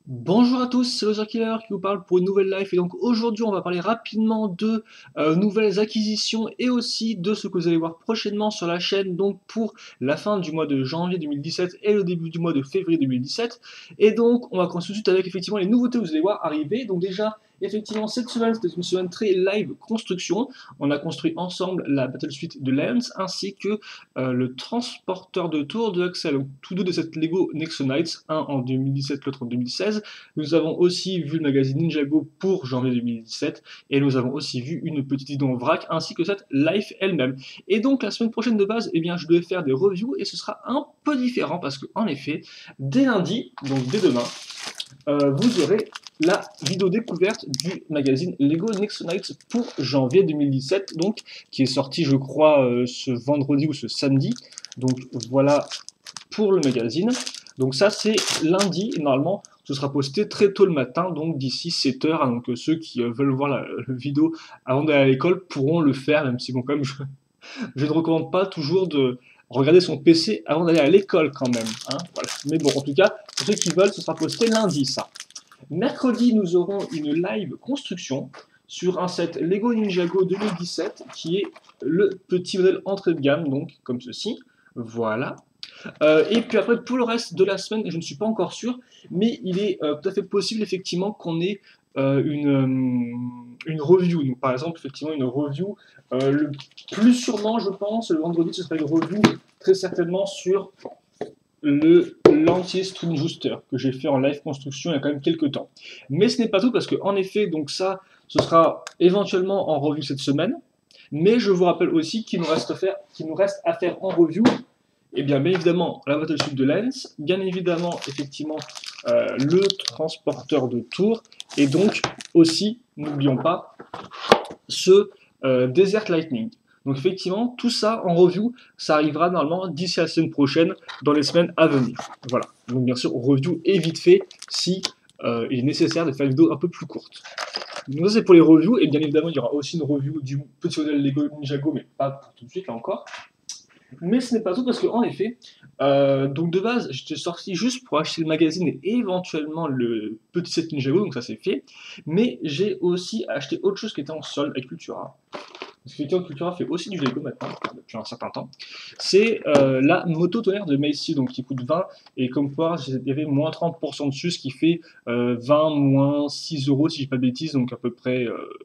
Bonjour à tous, c'est Loser Killer qui vous parle pour une nouvelle live et donc aujourd'hui on va parler rapidement de nouvelles acquisitions et aussi de ce que vous allez voir prochainement sur la chaîne donc pour la fin du mois de janvier 2017 et le début du mois de février 2017 et donc on va commencer tout de suite avec effectivement les nouveautés que vous allez voir arriver. Donc déjà effectivement cette semaine c'était une semaine très live construction, on a construit ensemble la Battle Suite de Lens ainsi que le transporteur de tour de Axel, donc tous deux de cette Lego Nexo Knights, un en 2017 l'autre en 2016. Nous avons aussi vu le magazine Ninjago pour janvier 2017 et nous avons aussi vu une petite idée en vrac ainsi que cette life elle-même. Et donc la semaine prochaine de base, eh bien, je devais faire des reviews et ce sera un peu différent parce que en effet, dès lundi, donc dès demain, vous aurez la vidéo découverte du magazine Lego Nexo Knights pour janvier 2017, donc qui est sorti je crois ce vendredi ou ce samedi. Donc voilà pour le magazine. Donc ça c'est lundi et normalement ce sera posté très tôt le matin, donc d'ici 7h. Donc ceux qui veulent voir la vidéo avant d'aller à l'école pourront le faire, même si bon quand même je ne recommande pas toujours de regarder son PC avant d'aller à l'école quand même. Hein, voilà. Mais bon en tout cas, pour ceux qui veulent, ce sera posté lundi ça. Mercredi, nous aurons une live construction sur un set Lego Ninjago 2017 qui est le petit modèle entrée de gamme, donc comme ceci. Voilà. Et puis après, pour le reste de la semaine, je ne suis pas encore sûr, mais il est tout à fait possible effectivement qu'on ait une review. Donc, par exemple, effectivement, une review. Le plus sûrement, je pense, le vendredi, ce sera une review très certainement sur le Lantier String Booster que j'ai fait en live construction il y a quand même quelques temps. Mais ce n'est pas tout parce que en effet, donc ça, ce sera éventuellement en review cette semaine. Mais je vous rappelle aussi qu'il nous reste à faire en review et bien évidemment la Battle Suite de Lens, bien évidemment effectivement le transporteur de tour et donc aussi, n'oublions pas, ce Desert Lightning. Donc effectivement, tout ça en review, ça arrivera normalement d'ici la semaine prochaine, dans les semaines à venir. Voilà. Donc bien sûr, review est vite fait si il est nécessaire de faire une vidéo un peu plus courte. Donc ça c'est pour les reviews, et bien évidemment il y aura aussi une review du petit modèle Lego Ninjago, mais pas pour tout de suite là encore. Mais ce n'est pas tout parce qu'en effet, donc de base, j'étais sorti juste pour acheter le magazine et éventuellement le petit set Ninjago, donc ça c'est fait. Mais j'ai aussi acheté autre chose qui était en solde avec Cultura. Parce que Cultura fait aussi du Lego maintenant, depuis un certain temps. C'est la moto tonnerre de Macy, donc qui coûte 20, et comme quoi il y avait moins 30% dessus, ce qui fait 20 moins 6 euros si je dis pas de bêtises, donc à peu près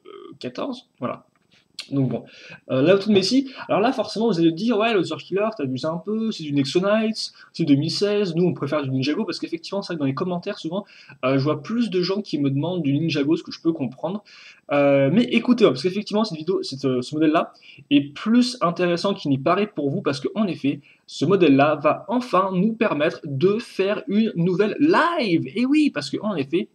14, voilà. Donc bon, là tout de Messi, alors là forcément vous allez dire ouais Loser Killer t'abuses un peu, c'est du Nexo Knights, c'est 2016, nous on préfère du Ninjago parce qu'effectivement c'est vrai que dans les commentaires souvent je vois plus de gens qui me demandent du Ninjago, ce que je peux comprendre. Mais écoutez, parce qu'effectivement cette vidéo, ce modèle-là est plus intéressant qu'il n'y paraît pour vous parce qu'en effet ce modèle-là va enfin nous permettre de faire une nouvelle live. Et oui, parce qu'en effet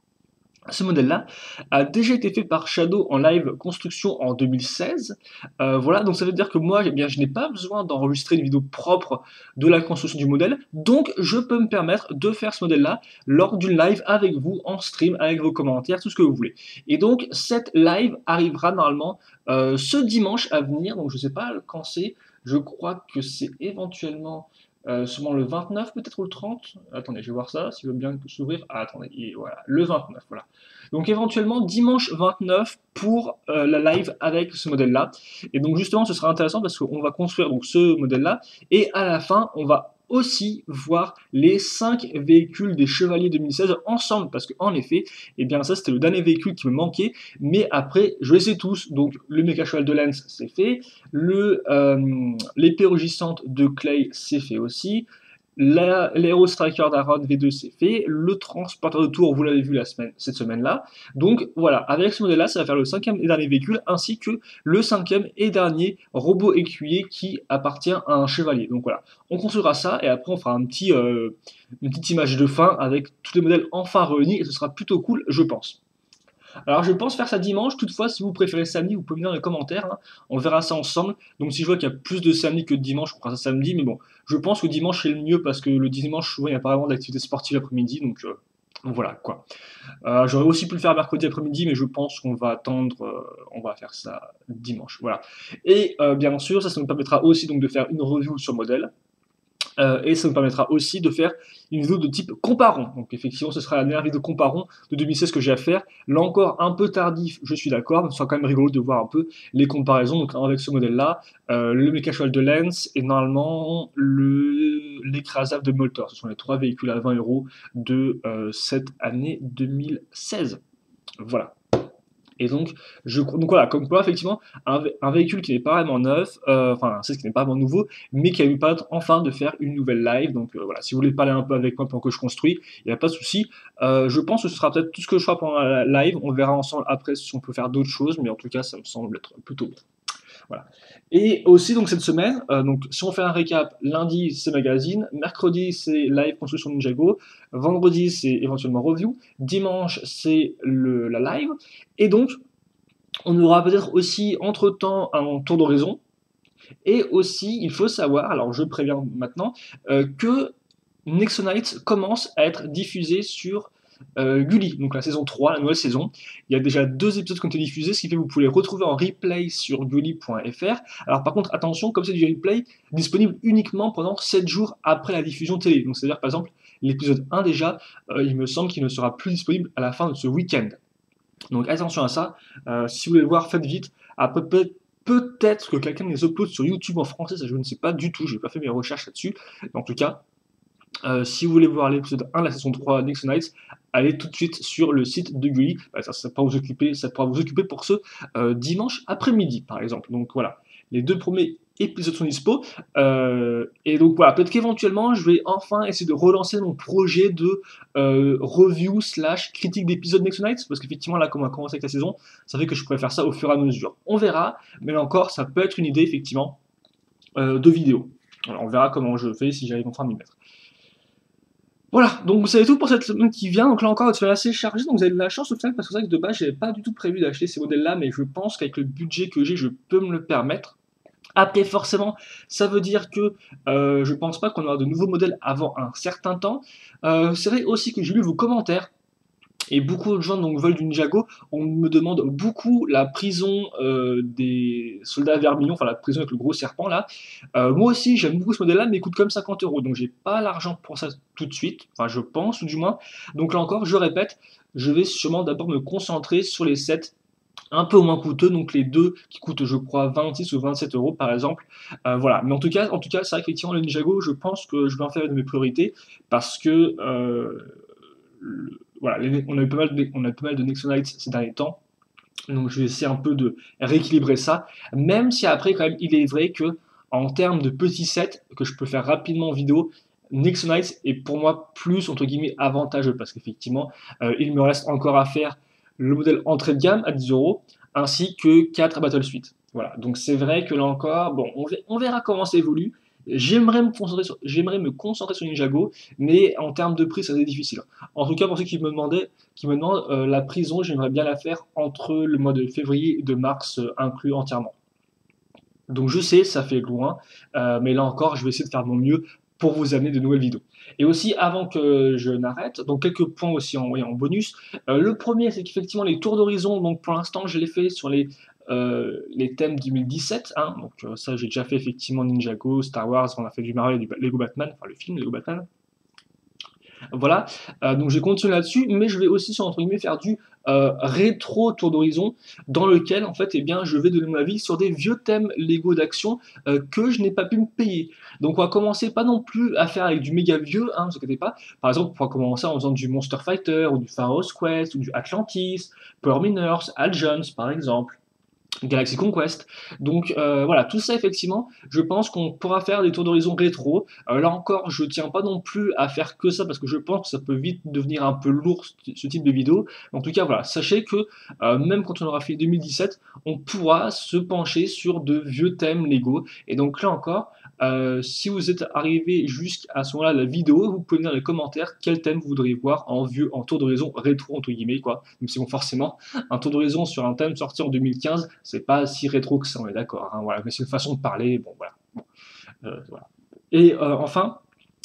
ce modèle-là a déjà été fait par Shadow en live construction en 2016. Voilà, donc ça veut dire que moi, eh bien, je n'ai pas besoin d'enregistrer une vidéo propre de la construction du modèle, donc je peux me permettre de faire ce modèle-là lors d'une live avec vous, en stream, avec vos commentaires, tout ce que vous voulez. Et donc cette live arrivera normalement ce dimanche à venir, donc je ne sais pas quand c'est, je crois que c'est éventuellement sûrement le 29 peut-être ou le 30. Attendez, je vais voir ça, s'il veut bien s'ouvrir. Ah, attendez, et voilà, le 29, voilà. Donc éventuellement dimanche 29 pour la live avec ce modèle-là. Et donc justement, ce sera intéressant parce qu'on va construire donc ce modèle-là. Et à la fin, on va aussi voir les 5 véhicules des Chevaliers 2016 ensemble, parce qu'en effet, eh bien ça c'était le dernier véhicule qui me manquait, mais après je les ai tous, donc le méca cheval de Lens c'est fait, l'épée rugissante de Clay c'est fait aussi, l'Aero Striker d'Aaron V2 c'est fait, le transporteur de tour vous l'avez vu cette semaine-là, donc voilà, avec ce modèle-là ça va faire le 5e et dernier véhicule, ainsi que le 5e et dernier robot écuyer qui appartient à un chevalier, donc voilà, on construira ça et après on fera une petite image de fin avec tous les modèles enfin réunis et ce sera plutôt cool je pense. Alors je pense faire ça dimanche, toutefois si vous préférez samedi, vous pouvez me dire dans les commentaires, hein. On verra ça ensemble. Donc si je vois qu'il y a plus de samedi que de dimanche, on fera ça samedi, mais bon, je pense que dimanche c'est le mieux parce que le dimanche souvent il n'y a pas vraiment d'activité sportive l'après-midi, donc voilà quoi. J'aurais aussi pu le faire mercredi après-midi, mais je pense qu'on va attendre, on va faire ça dimanche, voilà. Et bien sûr, ça nous permettra aussi donc de faire une review sur le modèle. Et ça nous permettra aussi de faire une vidéo de type comparons. Donc effectivement, ce sera la dernière vidéo comparons de 2016 que j'ai à faire. Là encore, un peu tardif, je suis d'accord, mais ce sera quand même rigolo de voir un peu les comparaisons. Donc avec ce modèle-là, le méca cheval de Lens et normalement l'écrasable de Moltor. Ce sont les 3 véhicules à 20 € de cette année 2016. Voilà. Et donc, donc voilà, comme quoi, effectivement, un véhicule qui n'est pas vraiment neuf, enfin, c'est ce qui n'est pas vraiment nouveau, mais qui a eu pas enfin de faire une nouvelle live. Donc voilà, si vous voulez parler un peu avec moi pendant que je construis, il n'y a pas de souci. Je pense que ce sera peut-être tout ce que je ferai pendant la live. On verra ensemble après si on peut faire d'autres choses, mais en tout cas, ça me semble être plutôt bien. Voilà. Et aussi, donc, cette semaine, donc, si on fait un récap, lundi, c'est magazine, mercredi, c'est live construction Ninjago, vendredi, c'est éventuellement review, dimanche, c'est la live, et donc, on aura peut-être aussi, entre-temps, un tour d'horizon, et aussi, il faut savoir, alors je préviens maintenant, que Nexonite commence à être diffusé sur Gulli, donc la saison 3, la nouvelle saison. Il y a déjà 2 épisodes qui ont été diffusés, ce qui fait que vous pouvez les retrouver en replay sur gulli.fr. Alors par contre, attention, comme c'est du replay, disponible uniquement pendant 7 jours après la diffusion télé. Donc c'est-à-dire par exemple, l'épisode 1 déjà, il me semble qu'il ne sera plus disponible à la fin de ce week-end. Donc attention à ça, si vous voulez le voir, faites vite. Après, peut-être que quelqu'un les upload sur YouTube en français, ça je ne sais pas du tout, j'ai pas fait mes recherches là-dessus. En tout cas, si vous voulez voir l'épisode 1 de la saison 3 Nexonites, allez tout de suite sur le site de Gulli. Ça pourra vous occuper pour ce dimanche après-midi, par exemple. Donc voilà, les 2 premiers épisodes sont dispo. Et donc voilà, peut-être qu'éventuellement, je vais enfin essayer de relancer mon projet de review / critique d'épisodes Nexonites, parce qu'effectivement, là, comme on a commencé avec la saison, ça fait que je pourrais faire ça au fur et à mesure. On verra, mais là encore, ça peut être une idée, effectivement, de vidéo. Alors, on verra comment je fais, si j'arrive enfin à m'y mettre. Voilà, donc vous savez tout pour cette semaine qui vient. Donc là encore, votre semaine assez chargée, donc vous avez de la chance au final, parce que c'est vrai que de base, j'avais pas du tout prévu d'acheter ces modèles-là, mais je pense qu'avec le budget que j'ai, je peux me le permettre. Après, forcément, ça veut dire que je pense pas qu'on aura de nouveaux modèles avant un certain temps. C'est vrai aussi que j'ai lu vos commentaires. Et beaucoup de gens donc, veulent du Ninjago. On me demande beaucoup la prison des soldats vermillons, enfin la prison avec le gros serpent là. Moi aussi, j'aime beaucoup ce modèle-là, mais il coûte comme 50 €. Donc j'ai pas l'argent pour ça tout de suite, enfin je pense, ou du moins. Donc là encore, je répète, je vais sûrement d'abord me concentrer sur les sets un peu moins coûteux, donc les 2 qui coûtent, je crois, 26 ou 27 € par exemple. Voilà. Mais en tout cas, c'est vrai qu'effectivement, le Ninjago, je pense que je vais en faire une de mes priorités parce que voilà, on a eu pas mal de Nexonites ces derniers temps, donc je vais essayer un peu de rééquilibrer ça, même si après quand même il est vrai que en termes de petits sets que je peux faire rapidement en vidéo, Nexonites est pour moi plus entre guillemets avantageux parce qu'effectivement il me reste encore à faire le modèle entrée de gamme à 10 € ainsi que 4 Battle Suite. Voilà, donc c'est vrai que là encore, bon, on verra comment ça évolue. J'aimerais me concentrer sur Ninjago, mais en termes de prix, ça va être difficile. En tout cas, pour ceux qui me demandent, la prison, j'aimerais bien la faire entre le mois de février et de mars inclus entièrement. Donc je sais, ça fait loin, mais là encore, je vais essayer de faire de mon mieux pour vous amener de nouvelles vidéos. Et aussi, avant que je n'arrête, donc quelques points aussi en bonus. Le premier, c'est qu'effectivement, les tours d'horizon, donc pour l'instant, je les fais sur les thèmes 2017, hein, donc ça j'ai déjà fait effectivement Ninjago, Star Wars, on a fait du Marvel et du Lego Batman, enfin le film Lego Batman. Voilà, donc je vais continuer là-dessus, mais je vais aussi, entre guillemets, faire du rétro tour d'horizon, dans lequel, en fait, eh bien, je vais donner mon avis sur des vieux thèmes Lego d'action que je n'ai pas pu me payer. Donc on va commencer pas non plus à faire avec du méga vieux, hein, ne vous inquiétez pas. Par exemple, on pourra commencer en faisant du Monster Fighter, ou du Pharaoh's Quest, ou du Atlantis, Power Miners, Al Jones, par exemple. Galaxy Conquest. Donc voilà, tout ça effectivement, je pense qu'on pourra faire des tours d'horizon rétro. Là encore, je tiens pas non plus à faire que ça parce que je pense que ça peut vite devenir un peu lourd ce type de vidéo. En tout cas, voilà, sachez que même quand on aura fait 2017, on pourra se pencher sur de vieux thèmes Lego. Et donc là encore, si vous êtes arrivé jusqu'à ce moment-là de la vidéo, vous pouvez me dire dans les commentaires quel thème vous voudriez voir en tour d'horizon rétro entre guillemets quoi. Même si bon forcément, un tour d'horizon sur un thème sorti en 2015, c'est pas si rétro que ça, on est d'accord, hein, voilà, mais c'est une façon de parler, bon voilà. Bon, voilà. Et enfin,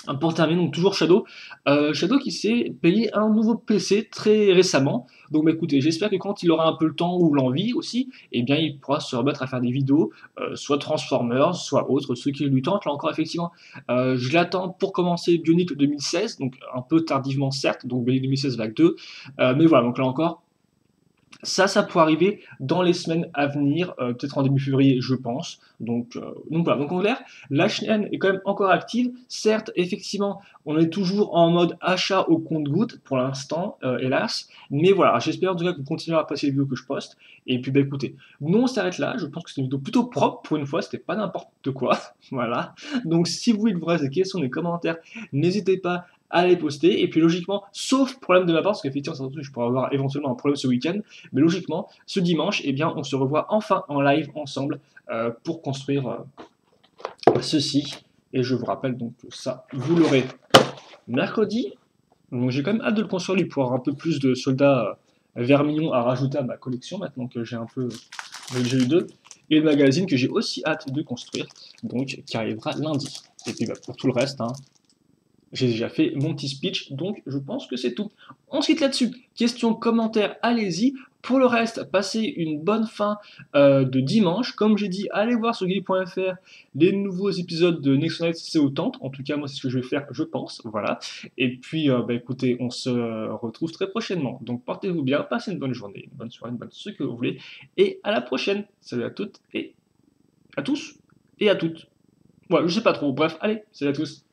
Pour terminer, donc toujours Shadow. Shadow qui s'est payé un nouveau PC très récemment. Donc bah, écoutez, j'espère que quand il aura un peu le temps ou l'envie aussi, eh bien il pourra se remettre à faire des vidéos, soit Transformers, soit autres, ceux qui lui tentent. Là encore, effectivement, je l'attends pour commencer Bionic 2016, donc un peu tardivement certes, donc Bionic 2016 vague 2. Mais voilà, donc là encore, ça pourrait arriver dans les semaines à venir, peut-être en début février, je pense. Donc voilà, donc en clair, la chaîne est quand même encore active. Certes, effectivement, on est toujours en mode achat au compte-goutte pour l'instant, hélas. Mais voilà, j'espère en tout cas que vous continuerez à apprécier les vidéos que je poste. Et puis bah écoutez, nous on s'arrête là. Je pense que c'est une vidéo plutôt propre pour une fois, c'était pas n'importe quoi. Voilà. Donc si vous voulez de vraies questions, des commentaires, n'hésitez pas à les poster. Et puis logiquement, sauf problème de ma part, parce qu'effectivement, je pourrais avoir éventuellement un problème ce week-end. Mais logiquement, ce dimanche, eh bien, on se revoit enfin en live ensemble pour construire ceci. Et je vous rappelle donc que ça, vous l'aurez mercredi. Donc j'ai quand même hâte de le construire, lui, pour avoir un peu plus de soldats vermillons à rajouter à ma collection, maintenant que j'ai un peu... J'ai eu deux. Et le magazine que j'ai aussi hâte de construire, donc qui arrivera lundi. Et puis bah, pour tout le reste, hein, j'ai déjà fait mon petit speech, donc je pense que c'est tout. On se quitte là-dessus. Questions, commentaires, allez-y. Pour le reste, passez une bonne fin de dimanche. Comme j'ai dit, allez voir sur guy.fr les nouveaux épisodes de Next Night si c'est autant. En tout cas, moi, c'est ce que je vais faire, je pense. Voilà. Et puis, bah, écoutez, on se retrouve très prochainement. Donc, portez-vous bien, passez une bonne journée, une bonne soirée, une bonne ce que vous voulez. Et à la prochaine. Salut à toutes et à tous. Et à toutes. Ouais, je sais pas trop. Bref, allez, salut à tous.